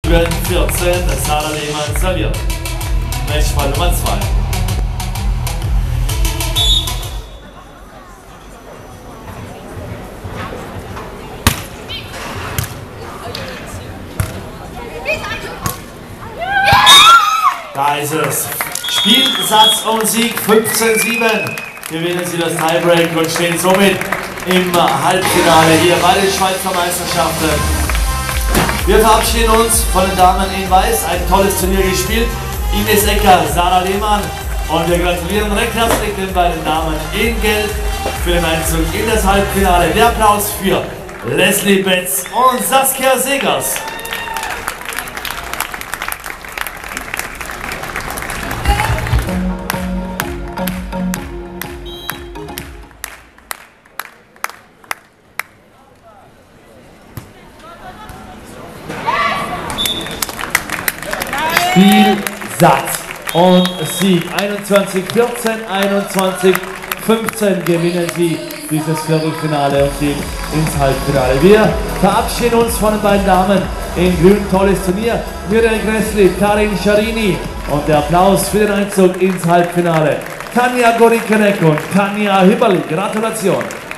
Duell 14, Sarah Lehmann serviert. Matchball Nummer 2. Da ist es. Spielsatz und Sieg 15:7. Gewinnen Sie das Tiebreak und stehen somit im Halbfinale hier bei den Schweizer Meisterschaften. Wir verabschieden uns von den Damen in Weiß. Ein tolles Turnier gespielt. Ines Ecker, Sarah Lehmann. Und wir gratulieren recht herzlich den beiden Damen in Gelb für den Einzug in das Halbfinale. Der Applaus für Leslie Betz und Saskia Segers. Spielsatz und Sieg 21:14, 21:15 gewinnen Sie dieses Viertelfinale und gehen ins Halbfinale. Wir verabschieden uns von den beiden Damen in Grün. Tolles Turnier. Miriam Gressli, Karin Scharini und der Applaus für den Einzug ins Halbfinale. Tanja Gorikenek und Tanja Hibberli. Gratulation.